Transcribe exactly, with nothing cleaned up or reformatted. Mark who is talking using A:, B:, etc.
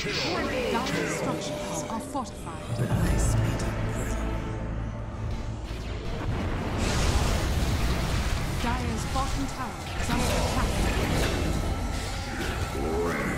A: Dire structures are fortified.
B: I speed up rhythm.
A: Dire's bottom tower is under attack.